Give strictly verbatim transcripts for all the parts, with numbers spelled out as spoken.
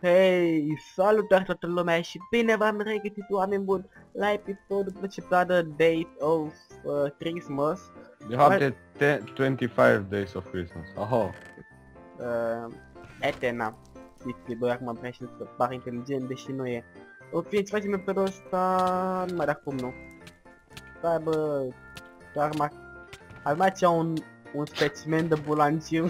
Hei, salutare toată lumea și bine v-am regăsit, oameni buni, la episodul principal de Days of uh, Christmas. De fapt e twenty-five Days of Christmas. Aho. Uh, Etena. Știți, băi, acum vreau și să par inteligent, deși nu e. O fie ce facem pe ăsta, nu mai de acum nu. Stai bă, doar mai... Ar mai cea un, un specimen de bulanciu.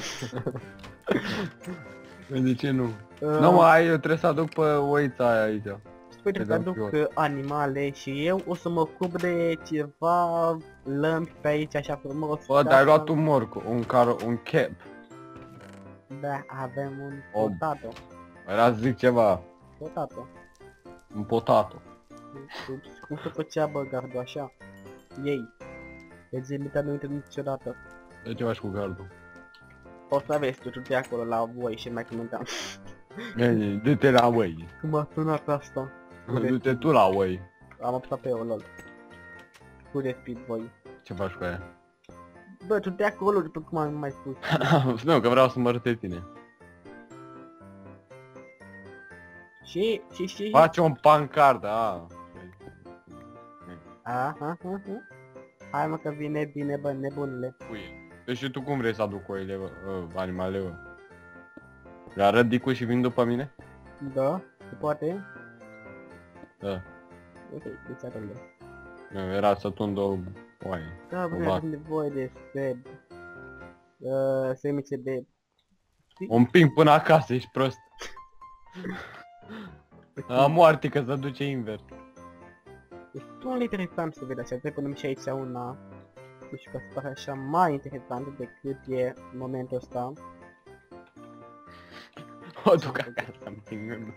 De ce nu? Uh, Nu mai, eu trebuie să aduc pe oița aia aici. Păi trebuie să aduc uh, animale și eu o să mă ocup de ceva lămpi pe aici așa frumos. Bă, dar ai luat un morc, un car, un cap. Da, avem un Oh. potato. Era să zic ceva, Potato. un potato. Ups, cum se făcea bă gardul așa? Ei. Deci limita nu uită niciodată. De ce faci cu gardul? O să aveți tu de acolo la voi și mai comentam. Du-te la oi. Cum a sunat asta? Du-te tu la oi. Am apăsat pe eu, lol. Cu respit voi. Ce faci cu aia? Bă, tu de acolo după cum am mai spus. Nu, că vreau să mă arăt de tine. Și, și, și... Face un pancardă, a. Aha, aha, aha. Hai mă că vine bine bă, nebunule. Cuie. Deci și tu cum vrei să aduc oile, bă, uh, animale, bă? Le arăt dicu și vin după mine? Da, se poate? Da. Ok, deci atunci. Nu, era să tund o oaie. Da, bă, O vacă. avem nevoie de seb. Uh, semice de... Un ping până acasă, ești prost. A moarte că se duce invers. Destul de interesant să vede așa, trebuie punem și aici una. Nu știu că se pare așa mai interesant decât e în momentul ăsta. O duc acasă, îmi pingând.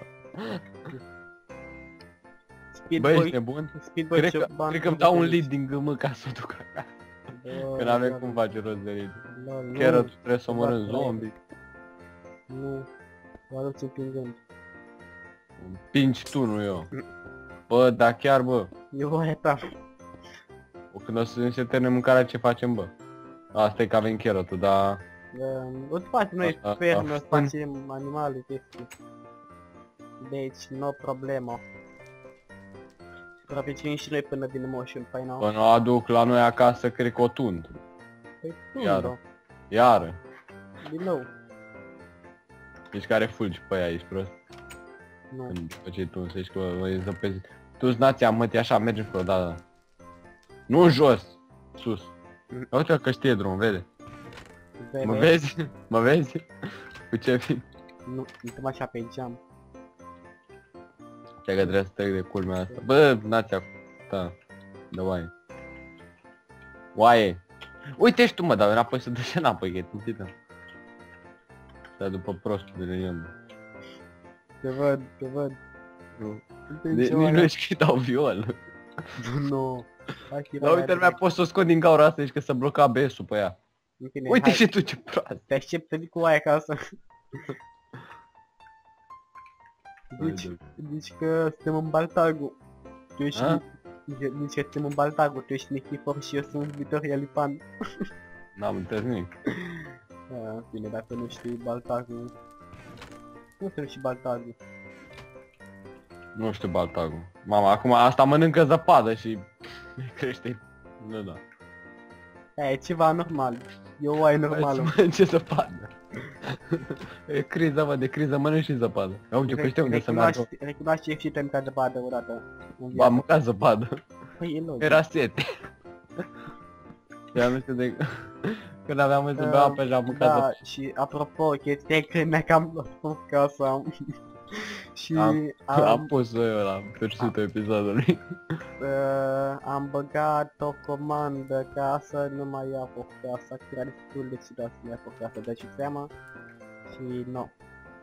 Speed Bă, Boy, ești nebun? Speed Boy Cred că, Cioban, cred că îmi dau un lead din gâmă ca să o duc acasă. Bă, Că n-avem lol, cum face rost de lead. lol, nu, Chiar trebuie să omorâm Bă, zombie. Nu, vă aduc împingând. Pinci tu, nu eu. Bă, dar chiar, bă. Eu aia ta. O când o să se termine mâncarea, ce facem, bă? Asta e că avem cherotul, dar... O să facem noi A- a- ferme, o să a- facem animale, chestii. Deci, no problemă. Supraviețuim și noi până vine moșul, pai nou. Până o aduc la noi acasă, cred că o tund. Păi tu, Iară. da. Iară. Din nou. Ești care fulgi pe ea, ești prost. Nu. Când făceai tu, să ești că o e zăpezit. Tu-ți nația, mătii, așa, mergem pe o, da, da. Nu în jos, sus. Mm. Uite că știe drum, vede. Vede? Mă vezi? Mă vezi? Cu ce vin? Nu, uităm așa pe geam. Cea că trebuie să trec de culmea asta. Bă, nația, da, da, oaie. Oaie. Uite și tu, mă, dar înapoi să duci înapoi, că e tâmpită. Stai după prostul de linion. Te văd, te văd. Nu. Uite Nici ce nu oaia. știu că dau viol. Nu. Hai că Dar uite, lumea, poți să o scot din gaura asta, ești că să bloca A B S-ul pe ea. Uite și tu ce prost. Te aștept să vii cu aia acasă. Deci, deci că suntem în Baltagu. Tu ești... A? Deci că suntem în Baltagu, tu ești Nichifor și eu sunt Vitoria Lipan. N-am înțeles nimic. Ah, bine, dacă nu știi Baltagu... Nu știu și Baltagu. Nu știu Baltagul. Mama, acum asta mănâncă zăpadă și crește. Nu, da. E, ceva normal. E o oaie normală. Hai să mănânce zăpadă. E criză, mă, de criză mănânci și zăpadă. Ia uite, pe știu unde să meargă. Recunoaște și te mâncat zăpadă odată. în Ba, viață. am mâncat zăpadă. Păi e logic. Era sete. Eu nu știu de... Când aveam să beau apă și am mâncat Da, zăpadă. și apropo, chestia e că mi-a cam luat casa. Și Am- am, Am pus-o eu la sfârșitul episodului. uh, am băgat o comandă ca să nu mai ia foc casa, că era destul de ciudat să nu ia foc casa, deci seama. Și nu.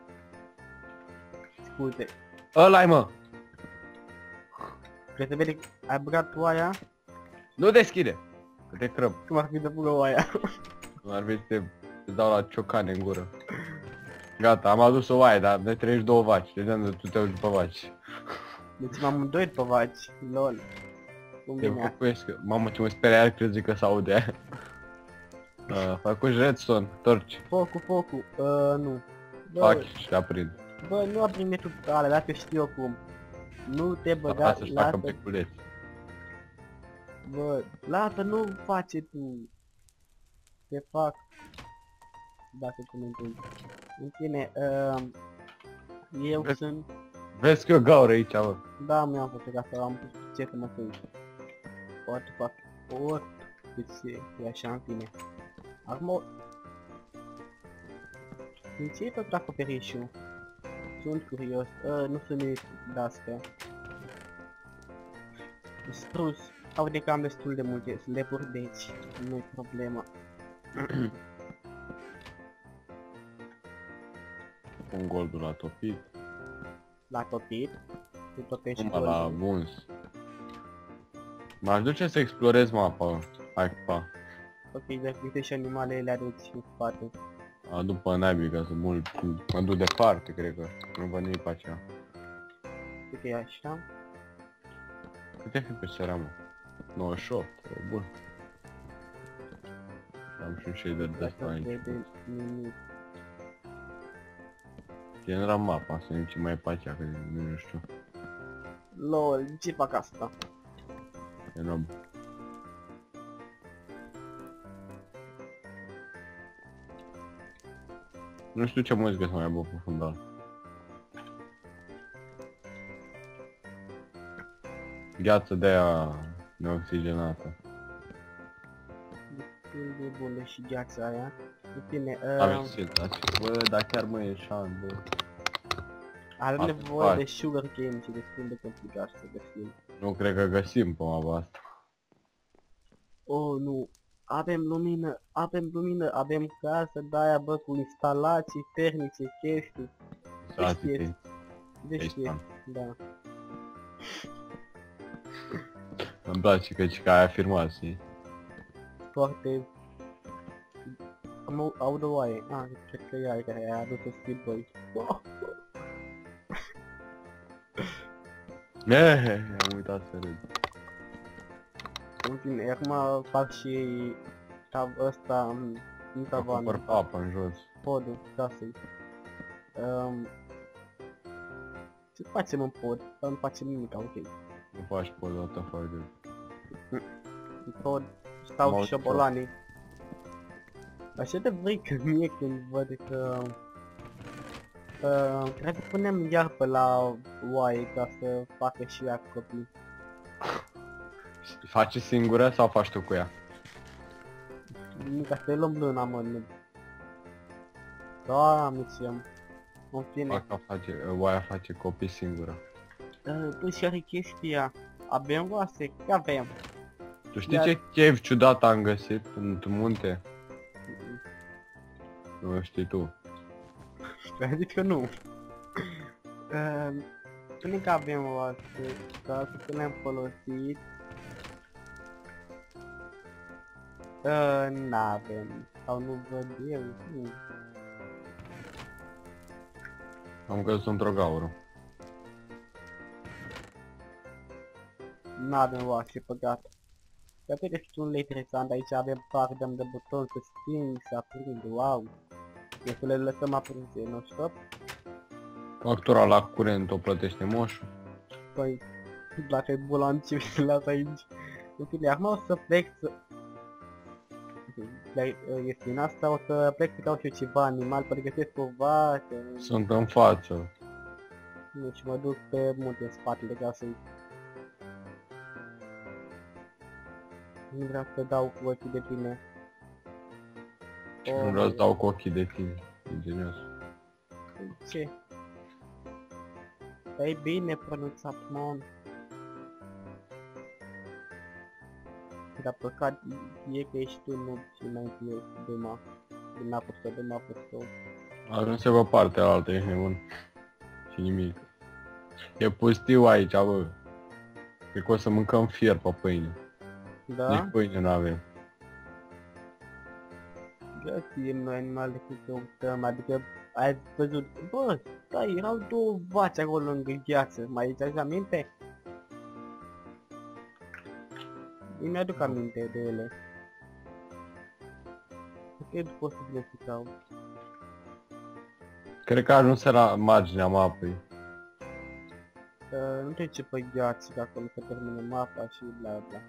Scuze. Ăla-i, mă! Crezi să vede, ai băgat tu aia? Nu deschide! Că te crăb. Cum ar fi de pulă oaia? Nu ar fi să te să dau la ciocane în gură. Gata, am adus o oaie, dar ne treci două vaci. De unde tu te uiți după vaci? Deci m-am îndoit pe vaci, lol. Cum Te vine? făcuiesc, mamă ce mă speria, iar crezi că s-aude aia. Uh, fac cu redstone, torci, Focul, focul, uh, nu. Bă, fac și aprind. Bă, nu aprin netul pe alea, dacă știu eu cum. Nu te băga, Asta să-și facă lasă, beculeți. bă, lasă, nu face tu. Te fac. Dacă comentezi. În fine, uh, eu Vezi? sunt... Vezi că eu gaură aici, bă. Da, mi-am făcut asta, am pus ce să mă sunt. What the fuck? What? Deci e așa, în fine. Acum... Din ce e tot acoperișul? Sunt curios. Uh, nu sunt nimic de astea. Strus. Au de cam destul de multe slaburi, deci nu-i problema. Un goldul la topit. L-a topit. Tu topești Numai la goldul. buns. M-aș duce să explorez mapa. Hai pa. Ok, dacă uite și animalele aduci în spate. A, după naibii ca să mult. Mă duc departe, cred că. Nu văd nimic pe aceea. Uite e așa. Câte fi pe seara, mă? nouăzeci și opt, e bun. Am și un shader de asta Dacă aici. vede nimic. Genera mapa, să vedem ce mai e pe aceea, că nu știu. LOL, ce fac asta? E nob. Nu știu ce muzică să mai aibă pe fundal. Gheață de aia neoxigenată. Destul de bună și gheața aia. În fine, Avem uh, siltați. Bă, dar chiar mă e șan, bă. avem Asta nevoie faci. de sugar cane și destul de complicat să găsim. Nu cred că găsim pe mapa asta. Oh, nu. Avem lumină, avem lumină, avem casă de aia, bă, cu instalații tehnice, chestii. Instalații știe. de Deci știe, Facepalm. da. Îmi place că și că ai afirmații. Foarte... Am au- aud o oaie. Ah, cred că e aia care a adus-o Speed Boy. Wow. Ehe, am uitat să râd. În fine, acum fac și tav ăsta în în Acopăr tavană, pe apă în jos. podul casei. Um, ce facem în pod? Dar nu facem nimic, ok. Nu faci pe o dată foarte. În pod stau Mă șobolanii. Așa de vrei că mie când văd că... Uh, cred că punem iar pe la oaie ca să facă și ea copii. Faci singură sau faci tu cu ea? Nu, ca să-i luăm luna, mă, nu. Doamne, ce am. În fine. Asta face, oaia face copii singură. Uh, bă, și are chestia. Avem oase? Că avem. Tu știi Iar- ce chef ciudat am găsit în munte? Nu știi tu. Am zis că nu. Uh, spune că avem oase, dar că le-am folosit. Uh, n-avem. Sau nu văd eu. Nu. Am căzut într-o gaură. N-avem oase, păcat. Dar uite și un interesant, aici avem pardăm de buton să sting, să aprind, wow. E să le lăsăm aprinse, nu stop? Factura la curent o plătește moșul. Păi, dacă e bulan ce să las aici. În fine, acum o să plec să... Este din asta, o să plec să caut și eu ceva animal, pregătesc o vacă. Sunt în față. Deci mă duc pe munte în spatele casei. Nu vreau să dau cu ochii de tine. Și nu vreau să dau cu ochii de tine. Ingenios. Ce? E bine pronunțat, man. Dar păcat e că ești tu noob și înainte eu de ma. Din apă să de apă să... Ajunse pe partea altă, ești nebun. Și nimic. E pustiu aici, bă. Cred că o să mâncăm fier pe pâine. Da? Nici pâine nu avem. Găsim noi animale de câte optăm, adică ai văzut, bă, da, erau două vaci acolo lângă gheață, mai îți aminte? Eu mi-aduc aminte de ele. Cred că pot să le ficau. Cred că ajunse la marginea mapei. Uh, nu știu ce pe gheață, că acolo se termină mapa și bla bla.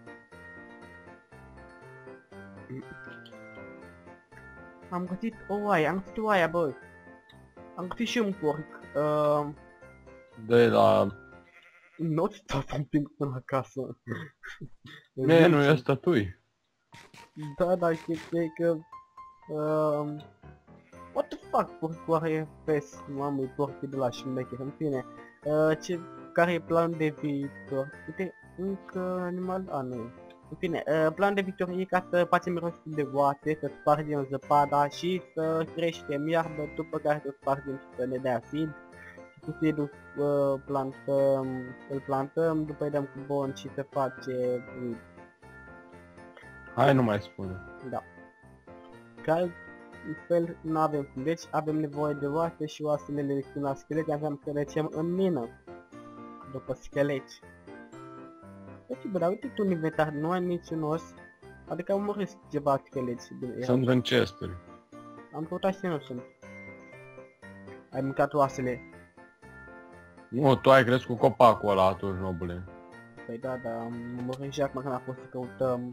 Am găsit o oaie, am găsit o oaie, bă. Am găsit și un porc. Uh, De la... nu ți stau să împing până acasă. Mie nu e statui. Da, dar chestia e că... Uh, what the fuck, porcul are pes, mamă, e porcul de la șmecher, în fine. Uh, ce, care e planul de viitor? Uite, încă animal, a, nu e. În fine, uh, planul de viitor e ca să facem rost de oase, să spargem zăpada și să creștem iarbă, după care să spargem și să ne dea seed. Și cu seed-ul uh, plantăm, îl plantăm, după îi dăm cu bon și se face... Uh, Hai, nu mai spune. da. Ca altfel nu avem cum, deci avem nevoie de oase și oasele le recim la schelete, aveam să recem în mină. După scheleti. Deci, bă, dar uite tu în inventar, nu ai niciun os. Adică am omorât ceva scheleti. Sunt în chesturi. Am căutat și nu sunt. Ai mâncat oasele. Nu, tu ai crescut copacul ăla atunci, nobule. Păi da, dar am omorât și acum când a fost să căutăm...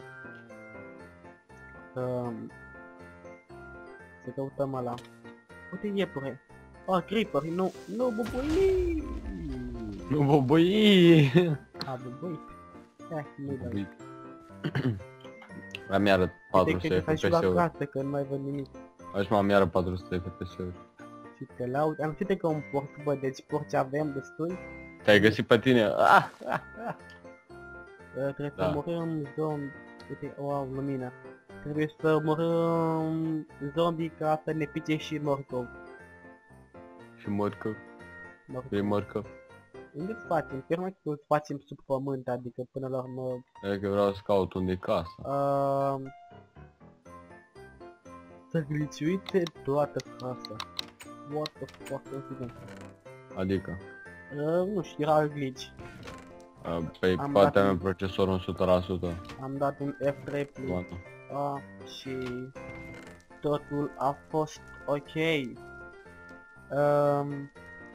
Um, să căutăm ăla. Uite iepure. Oh, creeper, nu, nu, bubui! Nu boboi! A, bubui. Ia, nu-i dau. La mi-arăt patru sute F P S-uri. F P S-uri. Că nu mai văd nimic. Aș mă mi-arăt patru sute F P S-uri. Și te laud. Am știut că un porc, bă, deci porci avem destui. Te-ai găsit pe tine? Ah, ah, ah. Uh, trebuie Da. să omorâm zombi. Uite, wow, lumină. Trebuie să omorâm zombii ca să ne pice și morcov. Și mărcă. Morcov. E mărcă. Unde îți facem? Chiar mai că îți facem sub pământ, adică până la urmă... Adică vreau să caut unde e casa. Uh, să gliciuite toată casa. What the fuck, incident. Adică. Uh, nu știu, era glitch. Uh, Pe Am poate dat avem un- procesorul în o sută la sută. Am dat un F trei plus Gata. A și totul a fost ok. Um,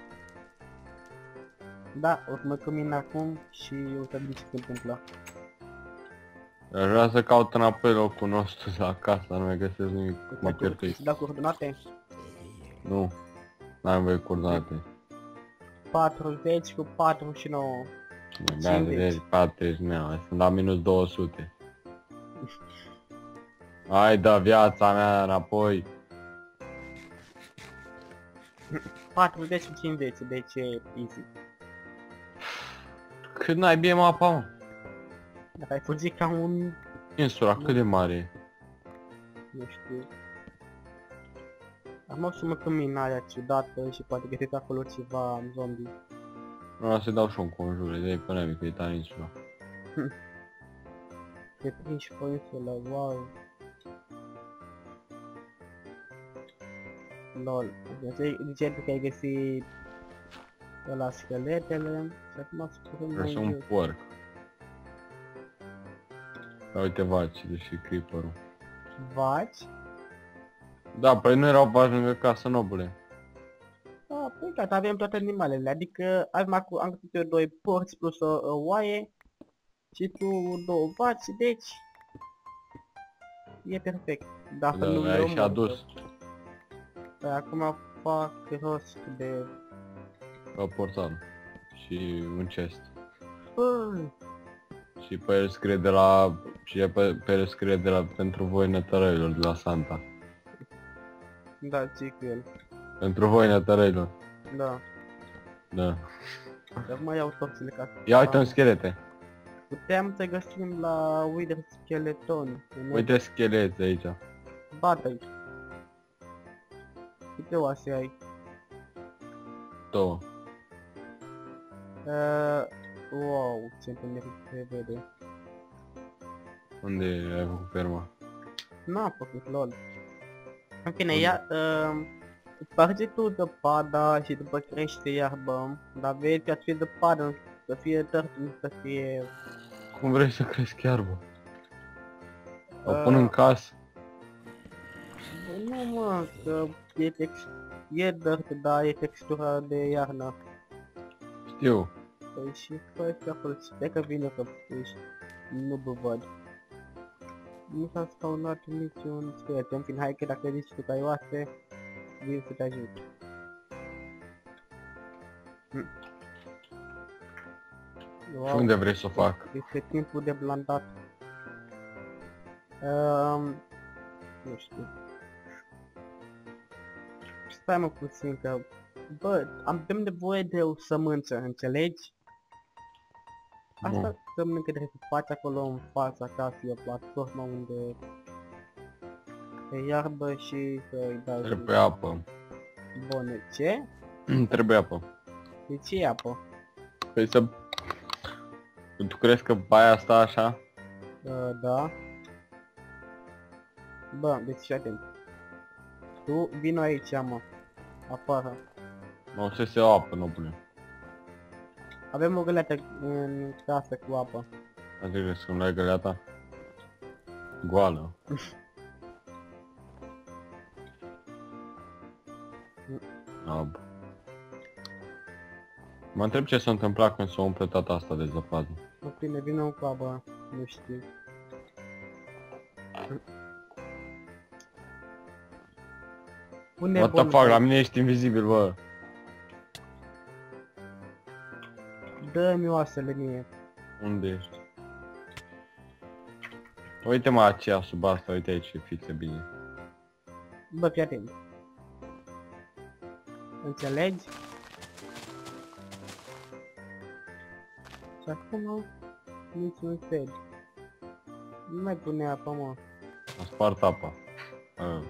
da, o să mă cămin acum și o să vedem ce se întâmplă. Aș vrea să caut înapoi locul nostru la casa, nu mai găsesc nimic. Mă pierdui. Da, coordonate Nu. N-am voie coordonate. patruzeci cu patruzeci și nouă. Da, de patruzeci, nu, sunt la minus două sute. Hai da viața mea înapoi. patruzeci cu cincizeci, deci e easy. Cât n-ai bine mapa, mă? Dacă ai fugit ca un... Insula, cât de mare e? nu știu. Acum o să mă cămin aia ciudată și poate găsesc acolo ceva zombie. Vreau să-i dau și un conjure, de pe nemic, că e tare insula. Te prinși pe insulă, wow. Lol. Ziceai că ai găsit ăla scheletele și acum să putem Vreau mai să un jos. porc. Da, uite vaci, deși creeper-ul. Vaci? Da, păi nu erau vaci lângă casă, nobule. Ah, păi gata, avem toate animalele, adică avem acum, am găsit eu doi porci plus o, o oaie și tu două vaci, deci e perfect. Dacă Da, nu ai eu și mor. adus Păi acum fac rost de... la portal. Și un chest. Bă, Și pe el scrie de la... Și pe, pe el scrie de la... Pentru voi nătărăilor, de la Santa. da, ce cu el. Pentru voi nătărăilor. Da. Da. Și acum iau torțile ca să... Ia uite un schelete. Puteam să găsim la Wither Skeleton. Uite schelete aici. Bată aici. Câte oase ai? Două. Uh, wow, ce întâlnire se vede. Unde ai făcut ferma? N-am făcut, lol. În fine, ia, uh, sparge tu zăpada și după crește iarbă. Dar vezi că fie zăpadă, să fie tărt, nu să fie... Cum vrei să cresc iarbă? O Uh. pun în casă. Bă, nu mă, că e text... E dirt, dar e textura de iarnă. Știu. Păi și fă și acolo, sper că vine că ești, nu vă văd. Nu s-a spawnat niciun schelet, în fin, hai că dacă zici tu că ai oase, vin să te ajut. Hm. Wow. Și unde vrei să o fac? Este timpul de blandat. Um, nu știu. Stai mă puțin că... Bă, am nevoie de o sămânță, înțelegi? Asta Nu. înseamnă că trebuie să faci acolo în fața casei o platformă unde... E iarbă și să-i dai... Trebuie apă. Bun, ce? Trebuie apă. De ce e apă? Păi să... Tu crezi că baia asta așa? Uh, da. Bă, deci fii atent. Tu vino aici, mă. Afară. Nu o să se o apă, nu pune. Avem o găleată în casă cu apă. Adică să nu ai găleata? Goală. Ab. Mă întreb ce s-a întâmplat când s-a umplut toată asta de zăpadă. În fine, vină cu apă. Nu știu. Pune What the fuck, la mine ești invizibil, bă. Dă-mi oasele mie. Unde ești? Uite-mă aceea sub asta, uite aici, e fixă bine. Bă, fii atent. Înțelegi? Și acum niciun fel. Nu mai pune apă, mă. A spart apa. A.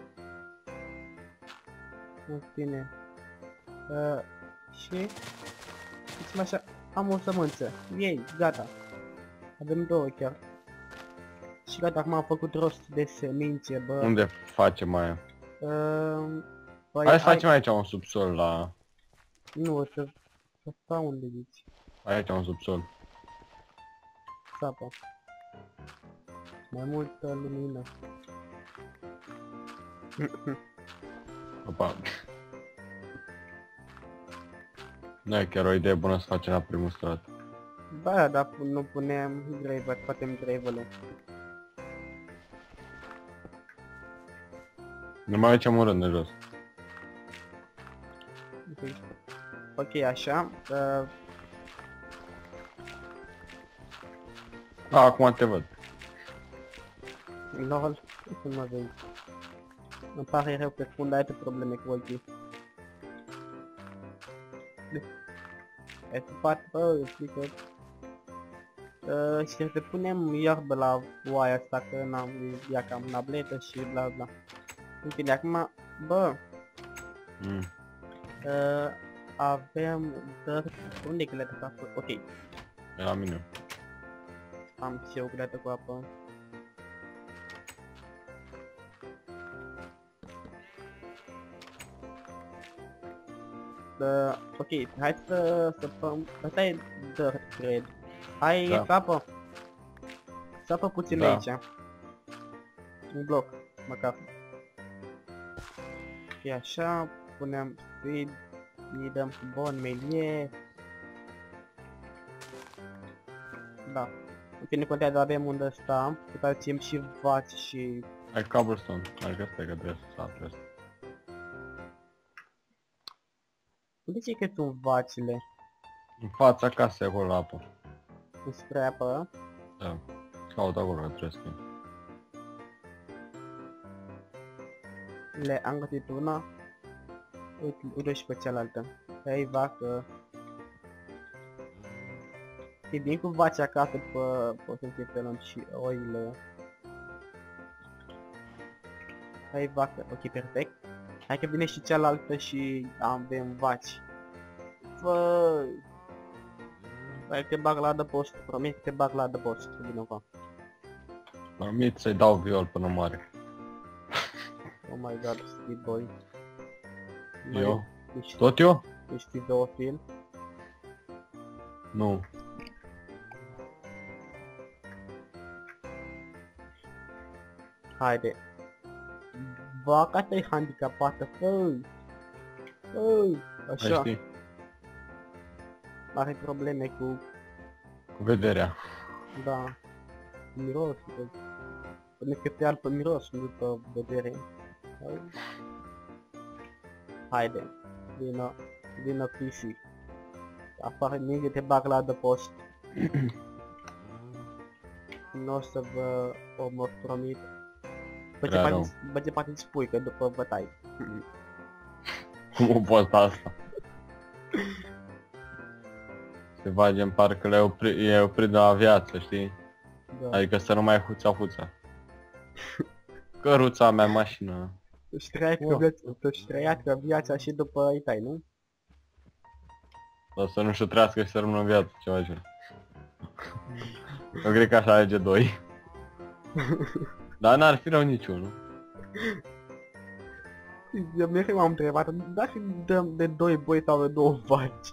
În fine. Uh, și... Zicem așa, am o sămânță. Ei, gata. Avem două chiar. Și gata, acum am făcut rost de semințe, bă. Unde facem aia? Uh, păi, Hai să facem aici un subsol la... Nu, o să... Să stau unde zici. Aici un subsol. Sapă. Mai multă lumină. Opa. Nu e chiar o idee bună să facem la primul strat. Da, dar nu punem gravel, facem gravel-ul. Nu mai aici un rând de jos. Ok, ok, așa. Uh, A, acum te văd. lol, nu mă vezi. Îmi pare rău că spun, dar ai probleme cu ochii. Ai tupat, bă, explică. Uh, și să punem iarbă la oaia asta, că n-am, ea cam nabletă și bla bla. În fine, acum, bă, Mm. uh, avem dirt. Unde e găleata cu apă? Ok, E la mine. am și eu găleată cu apă. Uh, ok, hai să săpăm, asta e dirt, cred. Hai, Da. sapă. Sapă puțin Da. aici. Un bloc, măcar. Și așa, punem feed, îi dăm cu bon melie. Da. În fine, contează, avem unde sta, pe care ținem și vaci și... Ai cobblestone. Hai că stai că trebuie să sap asta. Unde ce că sunt vacile? În fața casei acolo la apă. Spre apă? Da. Caut acolo că trebuie să fie. Le am găsit una. Uite, uite și pe cealaltă. Hei, vacă. E bine cu vaci acasă, după poți să închepelăm și oile. Hai, vacă. Ok, perfect. Hai că vine și cealaltă și avem vaci. Fă... Hai că te bag la adăpost. Promit că te bag la adăpost. Vină cu. Promit să-i dau viol până moare. Oh my god, speed boy. Eu? Ești, Tot eu? ești videofil? Nu. Haide. Vaca ta e handicapată, fă! Ui, Mai așa, știi? are probleme cu, Cu vederea. da, miros, până că te pe miros, nu după vedere. Hai. Haide, vină, vină P C. Apare minghe, te bag la adăpost. Nu o să vă omor, promit. Bă, ce Prea poate, rău. bă, ce poate îți spui că după vă tai. Cum o poți asta? Se vage în parcă le opri, e oprit de la viață, știi? Da. Adică să nu mai huța-huța. Căruța mea, mașină. Își trăiască Wow. viața, își trăiască viața și după îi tai, nu? Sau să nu-și o trăiască și să rămână în viață, ceva genul. Eu cred că așa alege doi. Dar n-ar fi rău niciunul. Eu mereu m-am întrebat, da și dăm de doi boi sau de două vaci?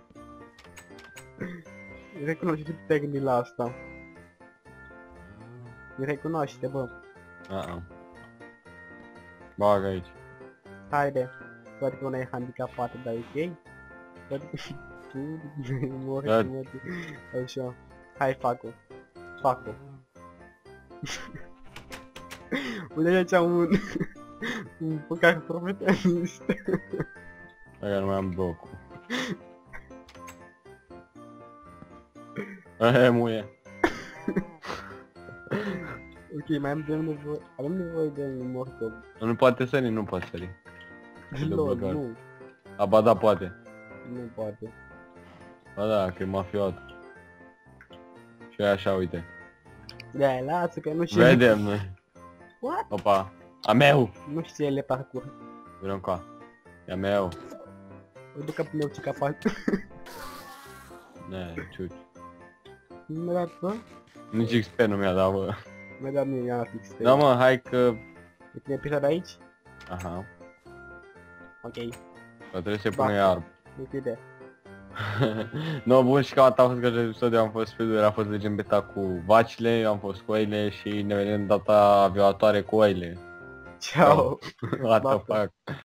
Recunoaște ce te-ai gândit la asta. Recunoaște, bă. A-a. Bagă aici. Haide. Poate că una e handicapată, dar ok? Poate că și tu mori, Da. mori. Așa. Hai, fac-o. Fac-o. Uite aici am un... un păcat profesionist. Dacă nu mai am blocul. Ehe, muie. Ok, mai am de nevoie... Avem nevoie de un morcov. Nu poate sări, nu poate sări. E de Lol, blocat. nu. Aba da, poate. Nu poate. Ba da, că e mafiot. Și e așa, uite. Da, lasă că nu știu... Vedem noi. What? Opa. A meu! Nu știu ele parcurs. Vreau încoa. E a meu. Îi duc capul meu ce capal. Ne, ciuci. Nu mi-a dat, bă? Nici X P nu mi-a dat, bă. Mi-a dat mie, i-am dat X P. Da, mă, hai că... Uite episod aici? Aha. Ok. Că trebuie să Da. pune iarbă. Nu-ți idee. No, bun, și cam atât a fost că episodul, am fost pe a fost Legend Beta cu vacile, eu am fost cu oile și ne vedem data viitoare cu oile. Ciao. What the Baftă. fuck.